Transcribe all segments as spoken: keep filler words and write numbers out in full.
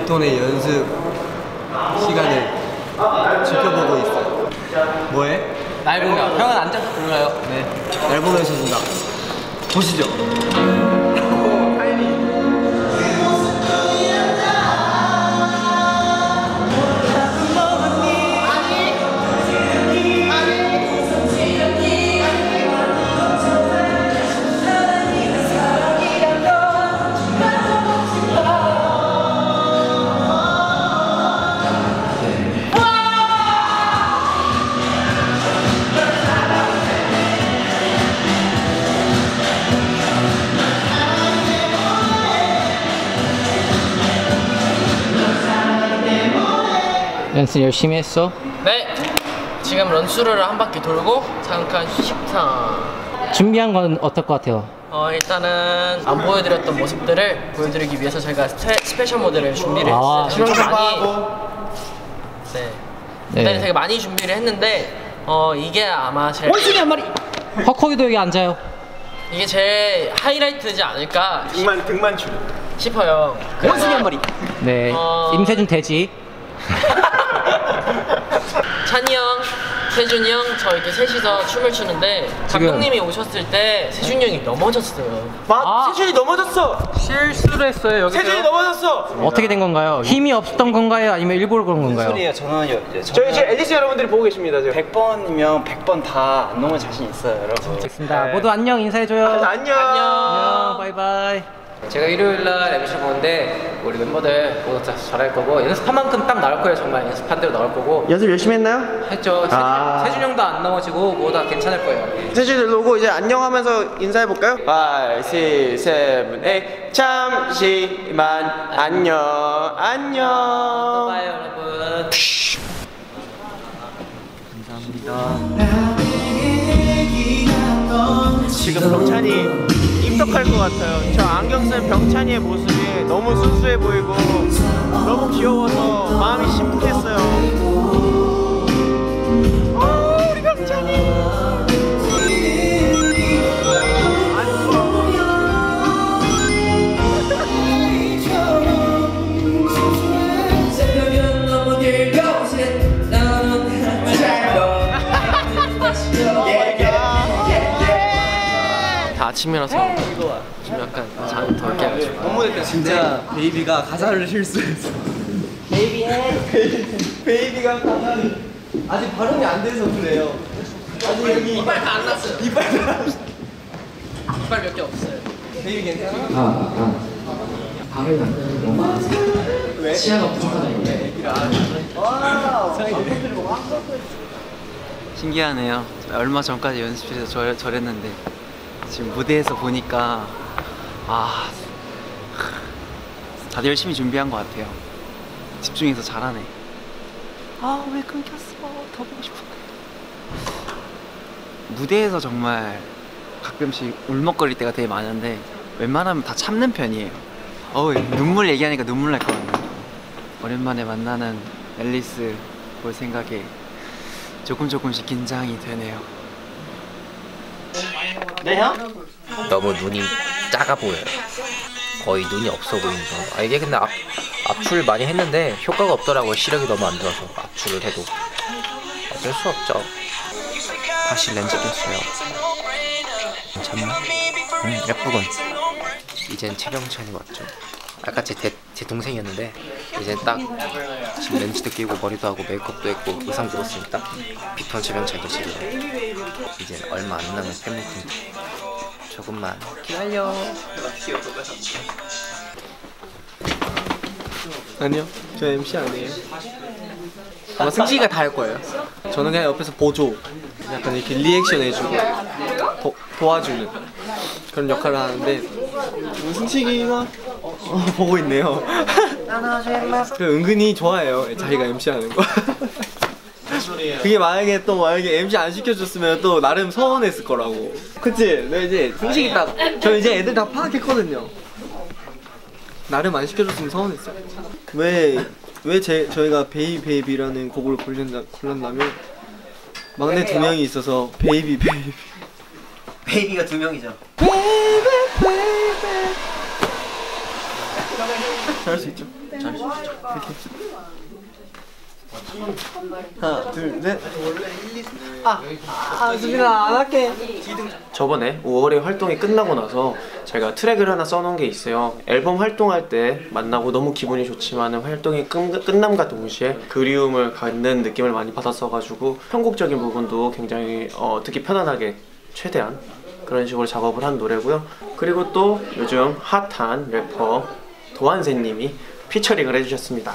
빅톤의 연습 시간을 지켜보고 있어요. 뭐해? 날 보면 형은 앉아서 불러요. 네, 날 보면서 준다. 보시죠. 연습 열심히 했어? 네! 지금 런수르를 한 바퀴 돌고 잠깐 식사. 준비한 건 어떨 것 같아요? 어 일단은 안 보여드렸던 모습들을 보여드리기 위해서 저희가 스페, 스페셜 모델을 준비를 아, 했어요. 실험도 많이, 네. 네. 일단 되게 많이 준비를 했는데 어 이게 아마 제일 원숭이 한 마리! 헉헉이도 여기 앉아요. 이게 제일 하이라이트지 않을까 등만 등만 줄 싶어요. 원숭이 한 마리! 네. 어... 임세준 돼지. 찬이 형, 세준이 형, 저 이렇게 셋이서 춤을 추는데 지금... 감독님이 오셨을 때 세준이 형이 넘어졌어요. 마, 아, 세준이 넘어졌어! 실수를 했어요 여기서. 세준이 넘어졌어! 어떻게 된 건가요? 힘이 없었던 건가요? 아니면 일부러 그런 건가요? 소리예요. 저는, 여, 저는 저희 지금 앨리스 여러분들이 보고 계십니다. 지금. 백 번이면 백 번 다 안 넘을 자신 있어요, 여러분. 알겠습니다. 네. 모두 안녕 인사해줘요. 아, 안녕. 안녕. 바이바이. 제가 일요일날 엠씨 보는데 우리 멤버들 모두 다 잘할 거고 연습한 만큼 딱 나올 거예요. 정말 연습한 대로 나올 거고. 연습 열심히 했나요? 했죠. 세준, 아. 세준 형도 안 넘어지고 모두 다 괜찮을 거예요. 세준이 일로 오고 이제 안녕하면서 인사해볼까요? 오, 육, 칠, 팔 잠시만 안녕 안녕. 또 봐요 여러분. 지금 병찬이 입덕할 것 같아요. 저 안경 쓴 병찬이의 모습이 너무 순수해 보이고 너무 귀여워서 마음이 심쿵했어요. 오, 우리 병찬이. 아침이라서 좀 약간 잠이 덜 깨가지고. 진짜 베이비가 가사를 실수했어. 베이비 베이비가 가사를 아직 발음이 안 돼서 그래요. 아직 여기 이빨 다 안 났어요. 이빨 다 이빨 몇 개 없어요. 베이비 괜찮아? 아, 아. 발음이 안 되는 게 너무 많아서 왜? 치아가 부족하다는데. 신기하네요. 얼마 전까지 연습실에서 저, 저랬는데 지금 무대에서 보니까 아 다들 열심히 준비한 것 같아요. 집중해서 잘하네. 아 왜 끊겼어? 더 보고 싶은데. 무대에서 정말 가끔씩 울먹거릴 때가 되게 많은데 웬만하면 다 참는 편이에요. 어우 눈물 얘기하니까 눈물 날 것 같네. 오랜만에 만나는 앨리스 볼 생각에 조금 조금씩 긴장이 되네요. 네 형? 너무 눈이 작아 보여요. 거의 눈이 없어 보이는 정도. 아 이게 근데 압, 압출 많이 했는데 효과가 없더라고요. 시력이 너무 안 좋아서 압출을 해도 어쩔 수 없죠. 다시 렌즈 꼈어요. 괜찮나? 응 예쁘군. 이젠 최병찬이 왔죠. 아까 제, 대, 제 동생이었는데 이제 딱 지금 렌즈도 끼고 머리도 하고 메이크업도 했고 의상도 입었으니 딱 빅톤 최병찬이 지금 이제 얼마 안 남은 팬미팅. 조금만 기다려. 아니요, 저 엠씨 아니에요. 아마 승식이가 다 할 거예요. 저는 그냥 옆에서 보조, 약간 이렇게 리액션 해주고 도, 도와주는 그런 역할을 하는데 승식이가 어, 보고 있네요. 은근히 좋아해요, 자기가 엠씨 하는 거. 그게 만약에 또 만약에 엠씨 안 시켜줬으면 또 나름 서운했을 거라고. 그치? 네, 이제 승식이 딱, 저 이제 애들 다 파악했거든요. 나름 안 시켜줬으면 서운했어요. 왜, 왜 제, 저희가 베이비 베이비라는 곡을 골랐나, 골랐냐면 막내 두 명이 있어서 베이비 베이비. 베이비가 두 명이죠. 베이비 베이비. 잘할 수 있죠? 하나, 둘, 셋. 아, 아, 수빈아, 안 할게. 저번에 오월에 활동이 끝나고 나서 제가 트랙을 하나 써놓은 게 있어요. 앨범 활동할 때 만나고 너무 기분이 좋지만 활동이 끝, 끝남과 동시에 그리움을 갖는 느낌을 많이 받았어가지고 편곡적인 부분도 굉장히 어, 듣기 편안하게 최대한 그런 식으로 작업을 한 노래고요. 그리고 또 요즘 핫한 래퍼 도한세님이 피처링을 해주셨습니다.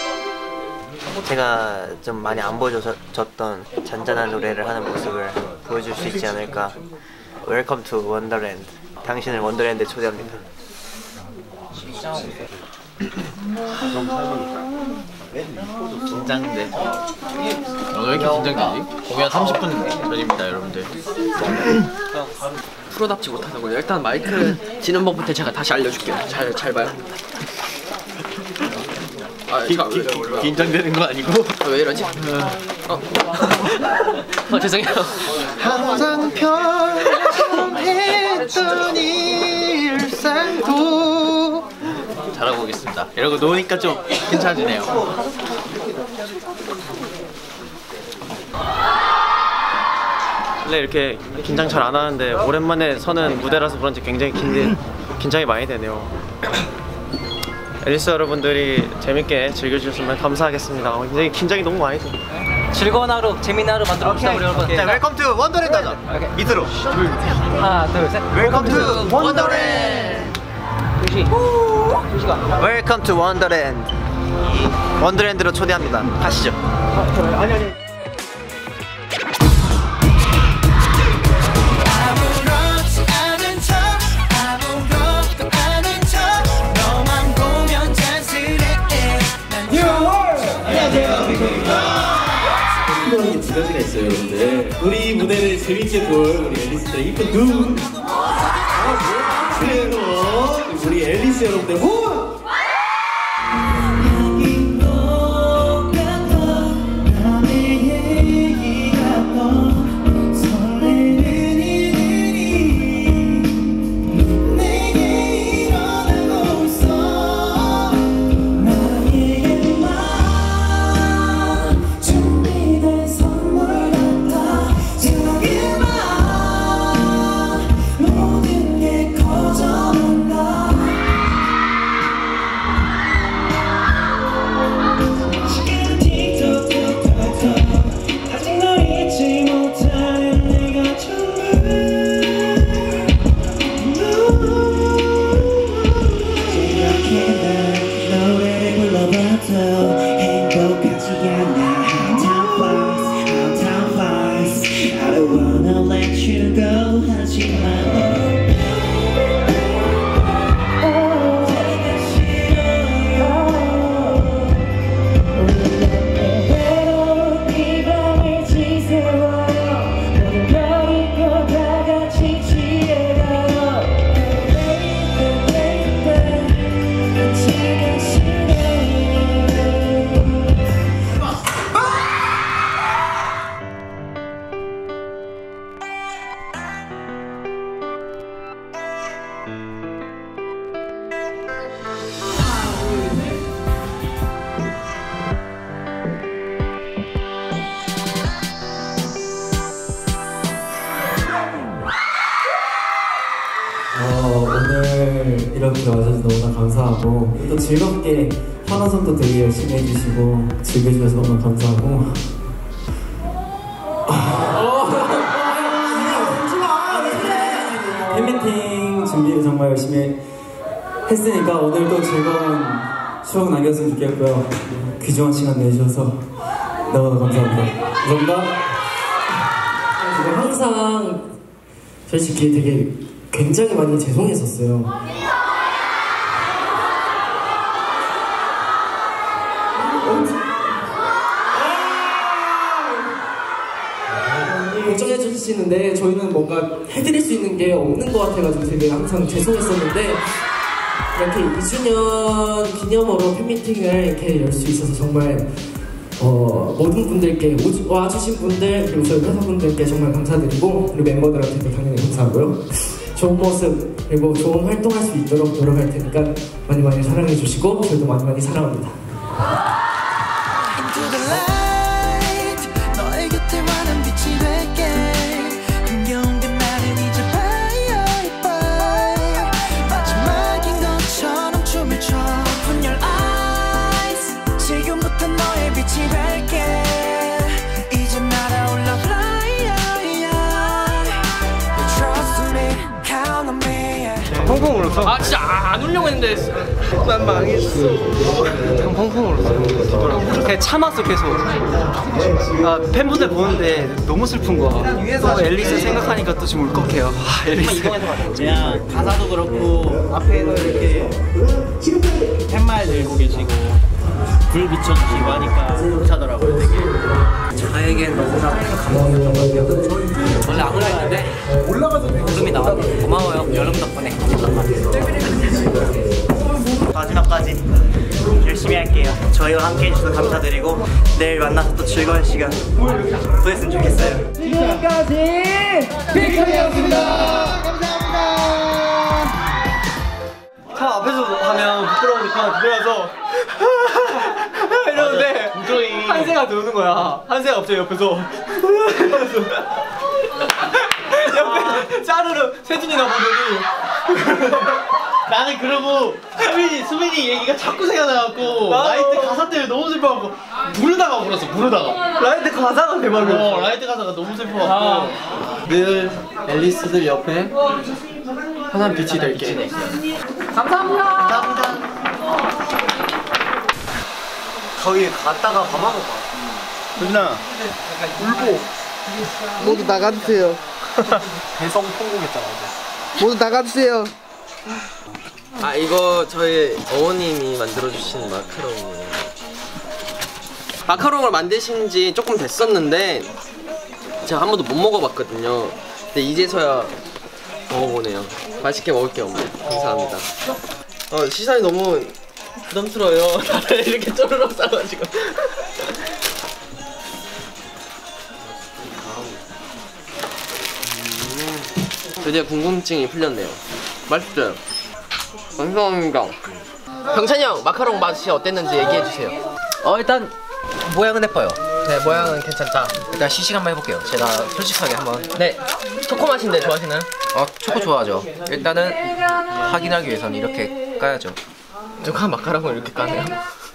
제가 좀 많이 안 보여줬던 잔잔한 노래를 하는 모습을 보여줄 수 있지 않을까. Welcome to Wonderland. 당신을 원더랜드에 초대합니다. 긴장돼. 오늘 왜 이렇게 긴장되지? 공연 삼십 분 전입니다, 여러분들. 프로답지 못하다고요. 일단 마이크 지는 법부터 제가 다시 알려줄게요. 잘, 잘 봐요. 아, 기, 기, 기, 긴장되는 거 아니고? 아, 왜 이러지? 어, 어 죄송해요. 항상 편했던 일상도 잘하고 오겠습니다. 이러고 노니까 좀 괜찮아지네요. 원래 이렇게 긴장 잘 안 하는데 오랜만에 서는 무대라서 그런지 굉장히 긴, 긴장이 많이 되네요. 앨리스 여러분들이 재밌게 즐겨주셨으면 감사하겠습니다. 굉장히 긴장이 너무 많이 돼요. 즐거운 하루, 재밌는 하루 만들어봅시다, 우리 여러분. 자, 웰컴 투 원더랜드 하자. 밑으로. 하나, 둘, 셋. 웰컴 투 원더랜드. 두시. 두시가. Welcome to Wonderland. 원더랜드로 초대합니다. 가시죠. 아니 아니. 두 가지가 있어요, 여러분들. 우리 무대를 재밌게 볼 우리 앨리스들의 이쁜 눈. 아, 그래서 우리 앨리스 여러분들 후! 어, 오늘 이렇게 와주셔서 너무나 감사하고 또 즐겁게 환호성도 되게 열심히 해주시고 즐겨주셔서 너무 감사하고 팬미팅 준비를 정말 열심히 했으니까 오늘 또 즐거운 추억 남겼으면 좋겠고요. 귀중한 시간 내주셔서 너무나 감사합니다. 감사합니다. 제가 항상 솔직히 되게 굉장히 많이 죄송했었어요. 걱정해 주시는데 저희는 뭔가 해드릴 수 있는 게 없는 것 같아가지고 되게 항상 죄송했었는데 이렇게 이 주년 기념으로 팬미팅을 이렇게 열 수 있어서 정말 어, 모든 분들께 오주, 와주신 분들 그리고 저희 회사분들께 정말 감사드리고 그리고 멤버들한테도 당연히 감사하고요. 좋은 모습 그리고 좋은 활동할 수 있도록 노력할 테니까 많이 많이 사랑해 주시고 저희도 많이 많이 사랑합니다. 펑펑 울었어? 아 진짜 안 울려고 했는데 난 망했어. 펑펑 울었어. 그냥 참았어 계속. 아, 팬분들 보는데 너무 슬픈 거야. 또 앨리스 생각하니까 또 좀 울컥해요. 아, 앨리스. 그냥 가사도 그렇고 앞에서 이렇게 팻말 들고 계시고 불 비춰주시고 하니까 괜찮더라고요 되게. 저에겐 너무나 큰 감동이었던 것 같아요. 원래 안 올라갔는데 울음이 나왔네. 고마워요. 여러분 덕분에. 마지막까지 열심히 할게요. 저희와 함께 해주셔서 감사드리고 내일 만나서 또 즐거운 시간 보냈으면 좋겠어요. 지금까지 빅톤이었습니다. 감사합니다. 차 앞에서 하면 부끄러우니까 들어가서 이러는데 한세가 들어오는 거야. 한세가 갑자기 옆에서 옆에 짜르르 세준이나 보더니 나는 그러고 수민이 수민이 얘기가 자꾸 생각나갖고 라이트 가사 때문에 너무 슬퍼갖고 부르다가 울었어. 부르다가 라이트 가사가 대박이었어. 어, 라이트 가사가 너무 슬퍼갖고 아, 늘 앨리스들 옆에 환한 빛이 될게. 감사합니다. 감사합니다. 거기 갔다가 밥 먹어. 누나 울보. 모두 나가주세요. 대성 통곡했잖아 어제. 모두 나가주세요. 아 이거 저희 어머님이 만들어주신 마카롱이에요. 마카롱을 만드신 지 조금 됐었는데 제가 한 번도 못 먹어봤거든요. 근데 이제서야 먹어보네요. 맛있게 먹을게요 어머니. 감사합니다. 어, 시선이 너무 부담스러워요. 다들 이렇게 쪼르륵 싸가지고. 드디어 궁금증이 풀렸네요. 맛있어요. 감사합니다. 병찬이 형 마카롱 맛이 어땠는지 얘기해주세요. 어 일단 모양은 예뻐요. 네 모양은 괜찮다. 일단 시식 한번 해볼게요. 제가 솔직하게 한번. 네 초코 맛인데 좋아하시나요? 어 초코 좋아하죠. 일단은 확인하기 위해서는 이렇게 까야죠. 누가 마카롱을 이렇게 까네요?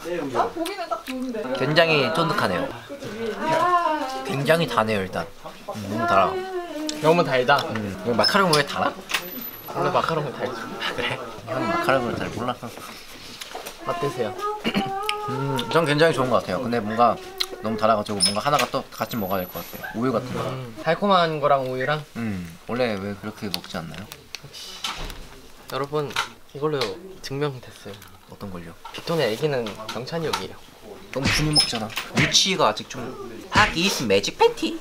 굉장히 쫀득하네요. 굉장히 다네요 일단. 음, 너무 달아. 너무 달다. 음, 마카롱 왜 달아? 원래 마카롱은 달죠. 아, 그래? 형 마카롱을 잘 몰라. 어떠세요? 음, 전 굉장히 좋은 것 같아요. 근데 뭔가 너무 달아가지고 뭔가 하나가 또 같이 먹어야 될 것 같아요. 우유 같은 거. 음, 달콤한 거랑 우유랑. 음, 원래 왜 그렇게 먹지 않나요? 여러분 이걸로 증명됐어요. 어떤 걸요? 빅톤의 애기는 병찬이 형이에요. 너무 분이 먹잖아. 유치가 아직 좀. 하기스 매직 팬티.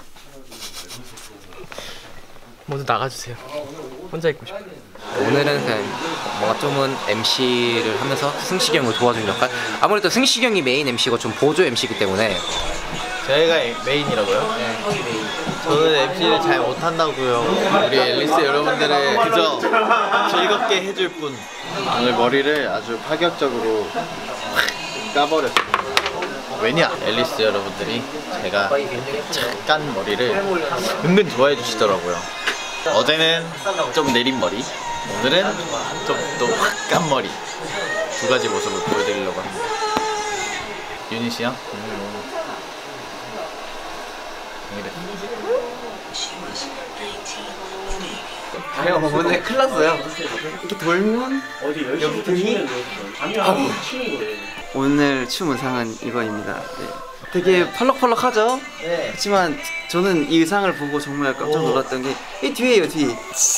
모두 나가주세요. 혼자 있고 싶어요. 오늘은 그냥 뭔가 좀은 엠시를 하면서 승식이 형을 도와준 역할. 아무래도 승식이 형이 메인 엠시고 좀 보조 엠시이기 때문에. 저희가 메인이라고요? 네. 저는 엠시를 잘 못한다고요. 우리 앨리스 여러분들을 그저 즐겁게 해줄 뿐. 오늘 머리를 아주 파격적으로 확 까버렸어요. 왜냐? 앨리스 여러분들이 제가 착깐 머리를 은근 좋아해 주시더라고요. 어제는 좀 내린 머리, 오늘은 좀 또 확 깐 머리. 두 가지 모습을 보여드리려고 합니다. 유니 씨요? 제가 오늘 큰일 났어요. 이렇게 돌면 여기 등이 오늘 춤 의상은 이거입니다. 네. 되게 펄럭펄럭하죠? 네. 그렇지만 저는 이 의상을 보고 정말 깜짝 놀랐던 게 이 뒤에요, 뒤.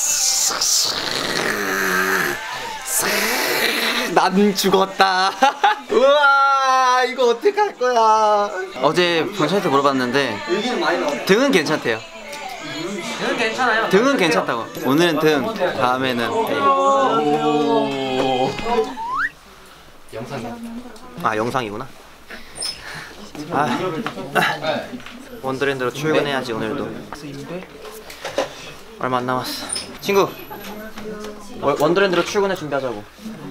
난 죽었다. 우와 이거 어떻게 할 거야. 어제 병찬이한테 물어봤는데 등은 괜찮대요. 등은 괜찮아요. 등은 괜찮다고. 오늘은 등, 다음에는 배. 영상이야? 아 영상이구나. 아 원더랜드로 출근해야지 오늘도. 얼마 안 남았어. 친구 원더랜드로 출근해 준비하자고.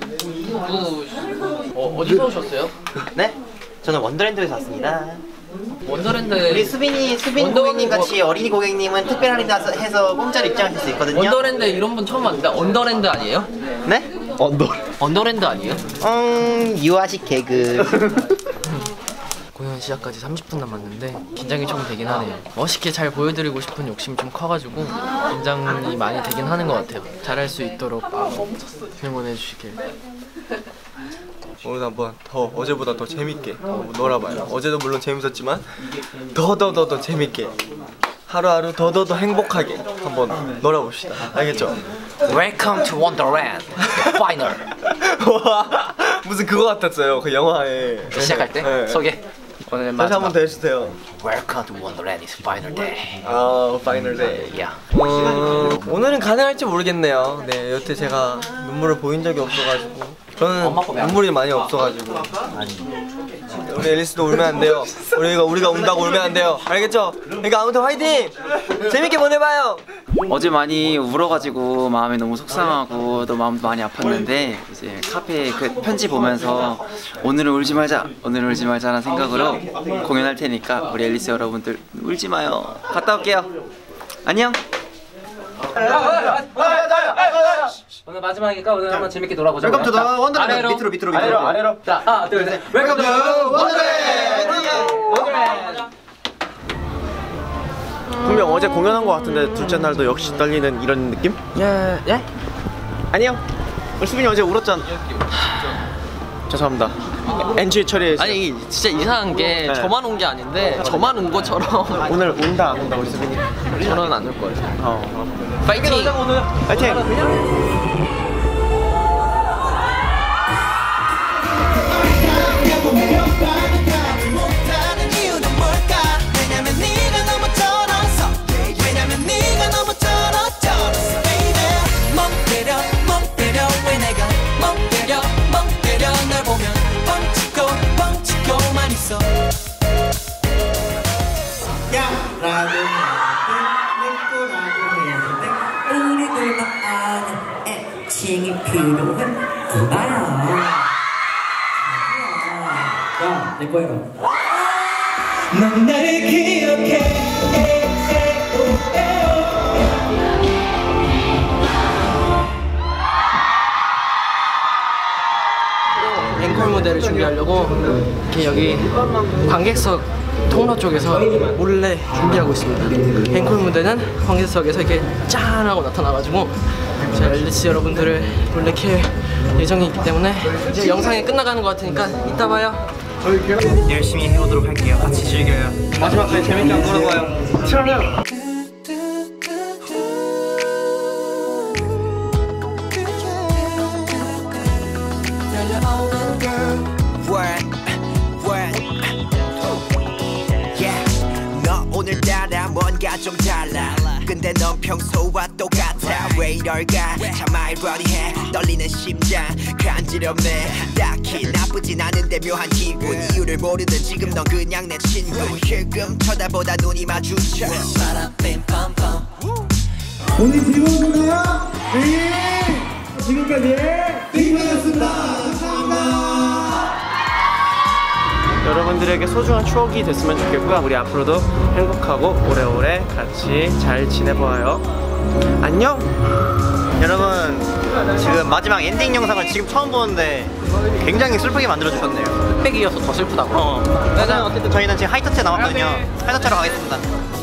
어, 어디서 오셨어요? 네? 저는 원더랜드에서 왔습니다. 원더랜드 우리 수빈이 수빈 고객님 같이 어린이 고객님은 특별 할인해서 공짜로 입장하실 수 있거든요. 원더랜드 이런 분 처음 봤는데 언더랜드 아니에요? 네? 언더. 언더랜드 아니에요? 음 유아식 개그. 공연 시작까지 삼십 분 남았는데 긴장이 좀 되긴 하네요. 멋있게 잘 보여드리고 싶은 욕심이 좀 커가지고 긴장이 많이 되긴 하는 것 같아요. 잘할 수 있도록 응원해 주시길. 오늘 한번 더 어제보다 더 재밌게 한번 놀아봐요. 어제도 물론 재밌었지만 더 더 더 더 재밌게 하루하루 더 더 더 행복하게 한번 놀아봅시다. 알겠죠? Welcome to Wonderland Final. 와 무슨 그거 같았어요. 그 영화에 시작할 때 네. 소개. 오늘 다시 한번 더 해주세요. Welcome to Wonderland is Final Day. 아 파이널 데이. Yeah. 음, 오늘은 가능할지 모르겠네요. 네 여태 제가 눈물을 보인 적이 없어가지고 저는 눈물이 많이 없어가지고 우리 앨리스도 울면 안 돼요. 우리가 우리가 운다고 울면 안 돼요. 알겠죠? 그러니까 아무튼 화이팅! 재밌게 보내봐요. 어제 많이 울어가지고 마음이 너무 속상하고 또 마음도 많이 아팠는데 이제 카페 그 편지 보면서 오늘은 울지 말자, 오늘은 울지 말자라는 생각으로 공연할 테니까 우리 앨리스 여러분들 울지 마요. 갔다 올게요. 안녕. 오늘 마지막이니까 오늘 한번 재밌게 놀아보자. 웰컴 투 더 원더랜드. 밑으로 밑으로 밑으로. 아래로 아래로. 자, 하나, 둘, 셋. 웰컴 투 원더랜드. 분명 어제 공연한 것 같은데 둘째 날도 역시 떨리는 이런 느낌? 예, 예? 아니요. 우리 수빈이 어제 울었잖아. 죄송합니다. 엔지 처리해. 아니 이게 진짜 이상한 게 네. 저만 온 게 아닌데 저만 온 것처럼 오늘 운다 안 운다 우리 수빈이? 저는 안 올 거예요. 어. 파이팅! 파이팅! 라고 했고 라고 했는데 우리들만 아는 애칭이 필요해 그거야. 야, 내 거예요. 넌 나를 기억해. 앵콜 무대를 준비하려고 이렇게 여기 관객석 통로 쪽에서 몰래 준비하고 있습니다. 앵콜 무대는 관객석에서 이렇게 짠 하고 나타나가지고 제 앨리스 여러분들을 놀래킬 예정이 있기 때문에 이제 영상이 끝나가는 것 같으니까 이따 봐요. 열심히 해보도록 할게요. 같이 즐겨요. 마지막까지 재밌게 안 놀아봐요. 싫어요. 오늘따라 뭔가 좀 달라 근데 넌 평소와 똑같아 왜 이럴까 참 아이러니해 떨리는 심장 간지럽네 딱히 나쁘진 않은데 묘한 기분 이유를 모르든 지금 넌 그냥 내 친구 힐끔 쳐다보다 눈이 마주쳐 오늘 즐거우셨나요? 네! 지금까지 빅뱅이었습니다. 감사합니다. 여러분들에게 소중한 추억이 됐으면 좋겠고요. 우리 앞으로도 행복하고 오래오래 같이 잘 지내보아요. 안녕! 여러분 지금 마지막 엔딩 영상을 지금 처음 보는데 굉장히 슬프게 만들어주셨네요. 흑백이어서 더 슬프다고? 어. 일단 어쨌든 저희는 지금 하이터치에 나왔거든요. 하이터치하러 가겠습니다.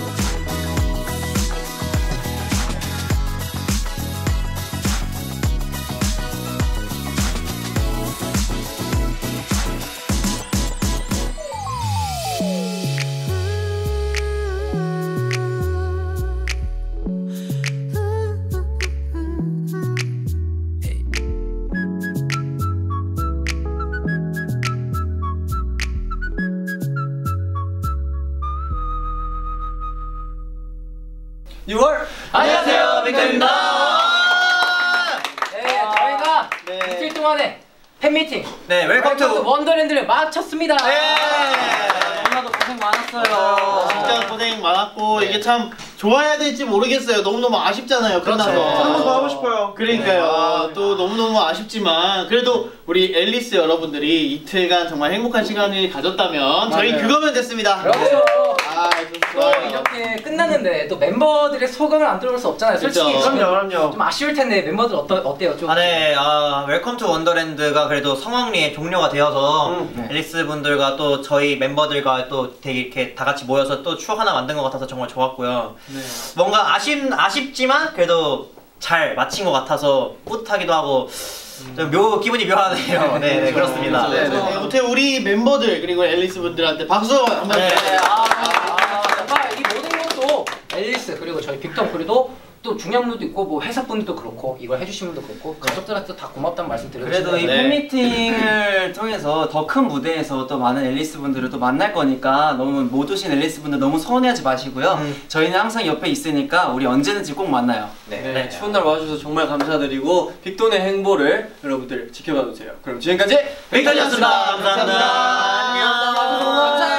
유월 안녕하세요, 빅뱅입니다. 네, 저희가 일주일 동안에 팬미팅 네, 웰컴 투 원더랜드를 마쳤습니다. 네. 너무나도 고생 많았어요. 진짜 고생 많았고 이게 참 좋아해야 될지 모르겠어요. 너무너무 아쉽잖아요. 끝나서. 한 번 더 하고 싶어요. 그러니까요. 네. 또 너무너무 아쉽지만 그래도 우리 앨리스 여러분들이 이틀간 정말 행복한 시간을 가졌다면 저희 그거면 됐습니다. 그렇죠. 아, 또 이렇게 끝났는데 또 멤버들의 소감을 안 들어볼 수 없잖아요. 솔직히 그렇죠. 그럼요, 그럼요. 좀 아쉬울 텐데 멤버들 어떠, 어때요? 좀 아, 네, 아, 웰컴 투 원더랜드가 그래도 성황리에 종료가 되어서 음, 네. 앨리스 분들과 또 저희 멤버들과 또 되게 이렇게 다 같이 모여서 또 추억 하나 만든 것 같아서 정말 좋았고요. 네. 뭔가 아쉽, 아쉽지만 그래도 잘 마친 것 같아서 뿌듯하기도 하고 좀 묘, 기분이 묘하네요. 네, 네, 그렇습니다. 네, 네. 아무튼 우리 멤버들 그리고 앨리스 분들한테 박수 한번 네. 주세요. 아, 아, 정말 이 모든 것도 앨리스 그리고 저희 빅덩크리도 또 중요한 분도 있고 뭐 회사분들도 그렇고 이걸 해주신 분도 그렇고 가족들한테 다 고맙다는 말씀 드리고 그래도 이 싶어요. 팬미팅을 통해서 더 큰 무대에서 또 많은 앨리스 분들을 또 만날 거니까 너무 못 오신 앨리스 분들 너무 서운해하지 마시고요. 음. 저희는 항상 옆에 있으니까 우리 언제든지 꼭 만나요. 네. 네, 추운 날 와주셔서 정말 감사드리고 빅돈의 행보를 여러분들 지켜봐 주세요. 그럼 지금까지 빅돈이었습니다. 감사합니다. 감사합니다. 감사합니다.